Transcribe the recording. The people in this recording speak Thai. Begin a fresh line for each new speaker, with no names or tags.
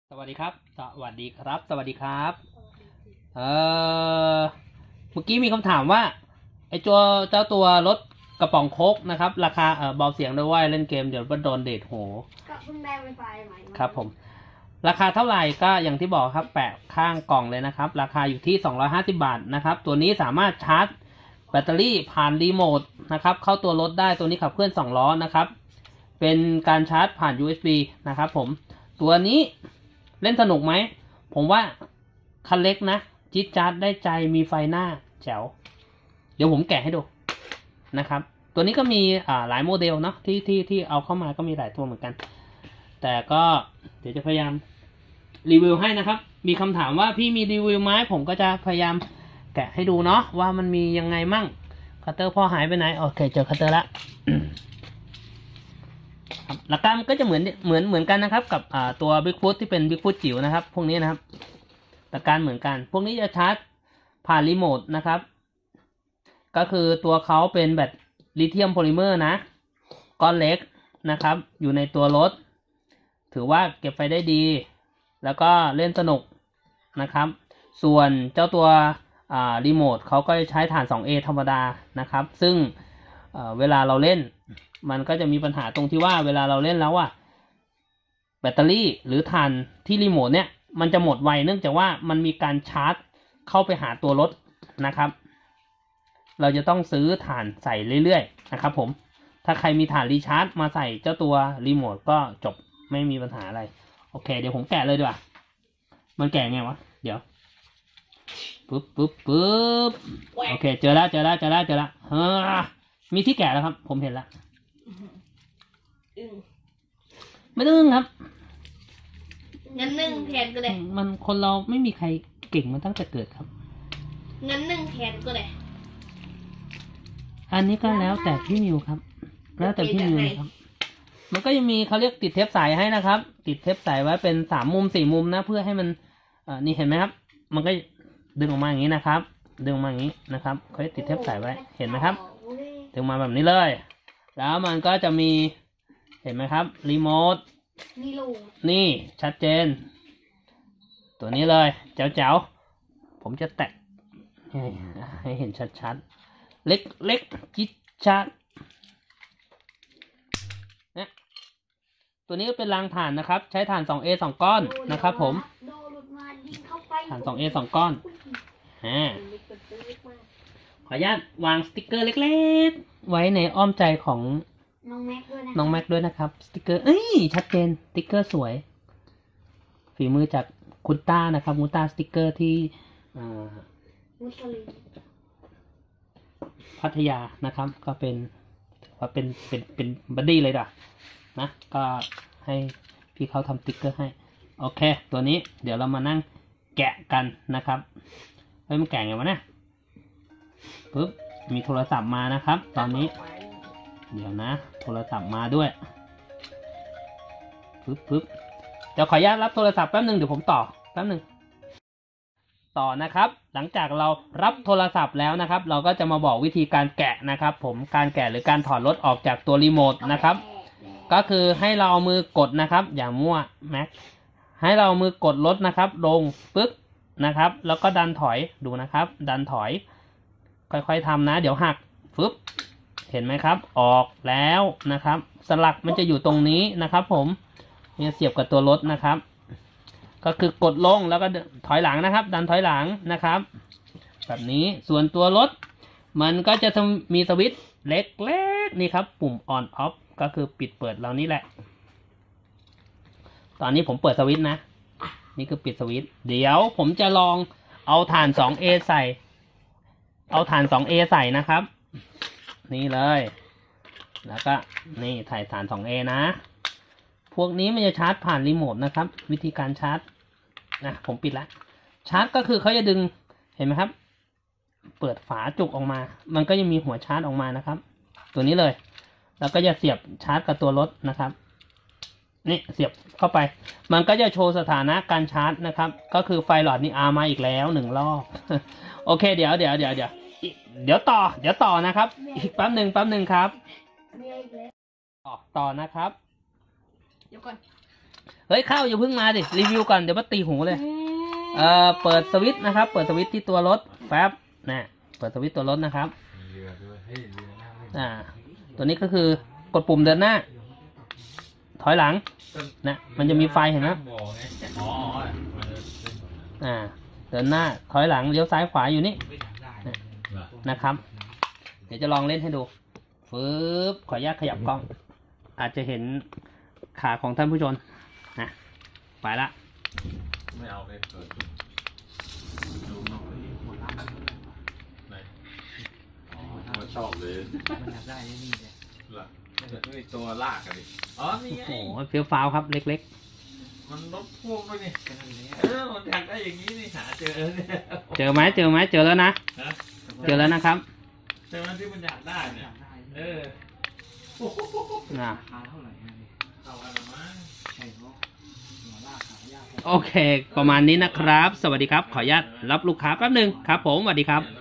สวัสดีครับสวัสดีครับสวัสดีครับเอเมื่อกี้มีคำถามว่าไอ้เจ้าตัวรถกระป๋องโค้กนะครับราคาเบาเสียงด้วยว่าเล่นเกมเดี๋ยวโดนเดทโห
ก็เพิ่งได้ไวไฟใหม่
ครับผมราคาเท่าไหร่ก็อย่างที่บอกครับแปะข้างกล่องเลยนะครับราคาอยู่ที่250 บาทนะครับตัวนี้สามารถชาร์จแบตเตอรี่ผ่านรีโมทนะครับเข้าตัวรถได้ตัวนี้ขับเคลื่อน2ล้อนะครับเป็นการชาร์จผ่าน USB นะครับผมตัวนี้เล่นสนุกไหมผมว่าคันเล็กนะจิ๊ดจ๊าดได้ใจมีไฟหน้าแจ๋วเดี๋ยวผมแกะให้ดูนะครับตัวนี้ก็มีหลายโมเดลเนาะที่เอาเข้ามาก็มีหลายตัวเหมือนกันแต่ก็เดี๋ยวจะพยายามรีวิวให้นะครับมีคำถามว่าพี่มีรีวิวไหมผมก็จะพยายามแกะให้ดูเนาะว่ามันมียังไงมั่งคัตเตอร์พ่อหายไปไหนโอเคเจอคัตเตอร์ละหลักการก็จะเหมือนกันนะครับกับตัวบิ๊กฟุตที่เป็นบิ๊กฟุตจิ๋วนะครับพวกนี้นะครับหลักการเหมือนกันพวกนี้จะชาร์จผ่านรีโมทนะครับก็คือตัวเขาเป็นแบตลิเธียมโพลิเมอร์นะก้อนเล็กนะครับอยู่ในตัวรถถือว่าเก็บไฟได้ดีแล้วก็เล่นสนุกนะครับส่วนเจ้าตัวรีโมทเขาก็จะใช้ฐาน 2A ธรรมดานะครับซึ่งเวลาเราเล่นมันก็จะมีปัญหาตรงที่ว่าเวลาเราเล่นแล้วแบตเตอรี่หรือถ่านที่รีโมทเนี่ยมันจะหมดไวเนื่องจากว่ามันมีการชาร์จเข้าไปหาตัวรถนะครับเราจะต้องซื้อถ่านใส่เรื่อยๆนะครับผมถ้าใครมีถ่านรีชาร์จมาใส่เจ้าตัวรีโมทก็จบไม่มีปัญหาอะไรโอเคเดี๋ยวผมแกะเลยดีกว่ามันแกะไงวะเดี๋ยวปึ๊บโอเคเจอแล้วมีที่แกะแล้วครับผมเห็นแล้วไม่ต้องครับ
งั้น1 แทนก็ได้
มันคนเราไม่มีใครเก่งมาตั้งแต่เกิดครับ
งั้น1 แทนก็ได้
อันนี้ก็แล้วแต่พี่มิวครับแล้วแต่พี่มิวครับมันก็ยังมีเขาเรียกติดเทปใสให้นะครับติดเทปใสไว้เป็น3 มุม 4 มุมนะเพื่อให้มันนี่เห็นไหมครับมันก็ดึงออกมาอย่างนี้นะครับดึงออกมาอย่างนี้นะครับเขาจะติดเทปใสไว้เห็นไหมครับดึงมาแบบนี้เลยแล้วมันก็จะมีเห็นไหมครับรีโมทนี่ชัดเจนตัวนี้เลยแจ๋วๆผมจะแตะให้เห็นชัดๆเล็กจิ๊ดจ๊าดเนี่ยตัวนี้ก็เป็นรางถ่านนะครับใช้ถ่าน 2A 2 ก้อนนะครับผมถ่าน 2A 2 ก้อนขออนุญาตวางสติกเกอร์เล็กๆไว้ในอ้อมใจของน้องแม็กด้วยนะครับสติกเกอร์ชัดเจนสติกเกอร์สวยฝีมือจากคุณต้านะครับคุณต้าสติกเกอร์ที่พัทยานะครับก็เป็นบัดดี้เลยนะก็ให้พี่เขาทำสติกเกอร์ให้โอเคตัวนี้เดี๋ยวเรามานั่งแกะกันนะครับมันแกะไงวะเนี่ยปึ๊บมีโทรศัพท์มานะครับตอนนี้เดี๋ยวนะโทรศัพท์มาด้วยปึ๊บเดี๋ยวขออนุญาตรับโทรศัพท์แป๊บนึงเดี๋ยวผมต่อแป๊บนึงต่อนะครับหลังจากเรารับโทรศัพท์แล้วนะครับเราก็จะมาบอกวิธีการแกะนะครับผมการแกะหรือการถอดรถออกจากตัวรีโมทนะครับก็คือให้เราเอามือกดนะครับอย่างมั่วแม็กให้เรามือกดรถนะครับลงปึ๊บนะครับแล้วก็ดันถอยดูนะครับดันถอยค่อยๆทำนะเดี๋ยวหักปึ๊บเห็นไหมครับออกแล้วนะครับสลักมันจะอยู่ตรงนี้นะครับผมเนี่ยเสียบกับตัวรถนะครับก็คือกดลงแล้วก็ถอยหลังนะครับดันถอยหลังนะครับแบบนี้ส่วนตัวรถมันก็จะมีสวิตช์เล็กๆนี่ครับปุ่ม on off ก็คือปิดเปิดเรานี่แหละตอนนี้ผมเปิดสวิตช์นะนี่คือปิดสวิตช์เดี๋ยวผมจะลองเอาถ่าน 2A ใส่นะครับนี่เลยแล้วก็นี่ถ่ายฐาน 2A นะพวกนี้มันจะชาร์จผ่านรีโมทนะครับวิธีการชาร์จนะผมปิดแล้วชาร์จก็คือเขาจะดึงเห็นไหมครับเปิดฝาจุกออกมามันก็จะมีหัวชาร์จออกมานะครับตัวนี้เลยแล้วก็จะเสียบชาร์จกับตัวรถนะครับนี่เสียบเข้าไปมันก็จะโชว์สถานะการชาร์จนะครับก็คือไฟหลอดนี่มาอีกแล้ว1 รอบโอเคเดี๋ยวต่อนะครับอีกแป๊บหนึ่งครับต่อนะครับ
เดี๋ยวก่อน
เฮ้ยเข้าอย่าเพิ่งมาดิรีวิวก่อนเดี๋ยวมาตีหูเลยเปิดสวิตช์นะครับเปิดสวิตช์ที่ตัวรถแป๊บนะเปิดสวิตช์ตัวรถนะครับตัวนี้ก็คือกดปุ่มเดินหน้าถอยหลังนะมันจะมีไฟเห็นไหมเดินหน้าถอยหลังเลี้ยวซ้ายขวาอยู่นี่นะครับเดี๋ยวจะลองเล่นให้ดูปึ๊บขออนุญาตขยับกล้องอาจจะเห็นขาของท่านผู้ชมนะไปละไม่เอาเลยเปิดดูนอกเลยหมดละไหนอ๋อชอบเลยมันอยากได้นี่เลยล่ะนี่ตัวลากกันดิอ๋อนี่ไงโอ้โหเฟี้ยวฟ้าวครับเล็กๆมันรถพ่วงด้วยนี่มันอยากได้อย่างนี้นี่หาเจอเนี่ยเจอไหมเจอแล้วนะเจอแล้วนะครับเจอมันที่มันอยากได้เนี่ยราคาเท่าไหร่โอเคประมาณนี้นะครับสวัสดีครับขออนุญาตรับลูกค้าแป๊บหนึ่งครับผมสวัสดีครับ